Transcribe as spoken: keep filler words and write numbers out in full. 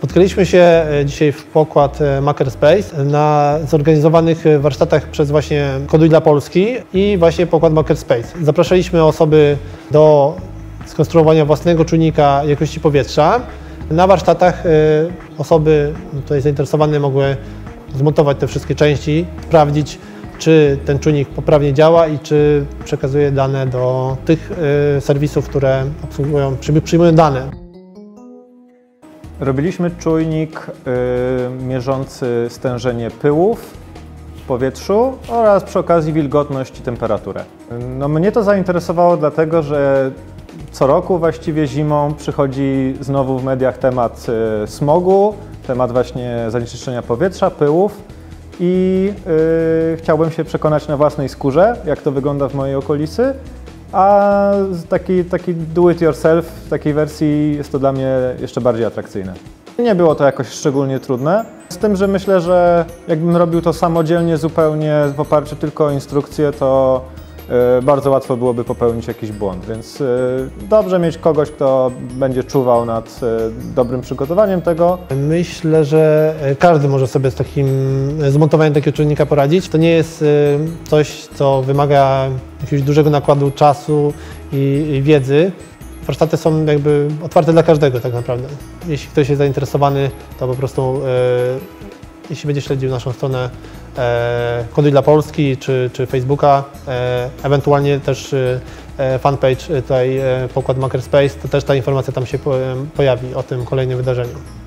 Spotkaliśmy się dzisiaj w pokład Makerspace na zorganizowanych warsztatach przez właśnie Koduj dla Polski i właśnie pokład Makerspace. Zapraszaliśmy osoby do skonstruowania własnego czujnika jakości powietrza. Na warsztatach osoby tutaj zainteresowane mogły zmontować te wszystkie części, sprawdzić, czy ten czujnik poprawnie działa i czy przekazuje dane do tych serwisów, które obsługują, przyjmują dane. Robiliśmy czujnik y, mierzący stężenie pyłów w powietrzu oraz przy okazji wilgotność i temperaturę. No, mnie to zainteresowało dlatego, że co roku właściwie zimą przychodzi znowu w mediach temat y, smogu, temat właśnie zanieczyszczenia powietrza, pyłów i y, chciałbym się przekonać na własnej skórze, jak to wygląda w mojej okolicy. A taki, taki do it yourself w takiej wersji jest to dla mnie jeszcze bardziej atrakcyjne. Nie było to jakoś szczególnie trudne, z tym, że myślę, że jakbym robił to samodzielnie zupełnie w oparciu tylko o instrukcje, to y, bardzo łatwo byłoby popełnić jakiś błąd, więc y, dobrze mieć kogoś, kto będzie czuwał nad y, dobrym przygotowaniem tego. Myślę, że każdy może sobie z takim zmontowaniem takiego czujnika poradzić. To nie jest y, coś, co wymaga jakiegoś dużego nakładu czasu i, i wiedzy. Warsztaty są jakby otwarte dla każdego tak naprawdę. Jeśli ktoś jest zainteresowany, to po prostu e, jeśli będzie śledził naszą stronę e, Koduj dla Polski czy, czy Facebooka, e, ewentualnie też e, fanpage tutaj e, pokład Makerspace, to też ta informacja tam się po, e, pojawi o tym kolejnym wydarzeniu.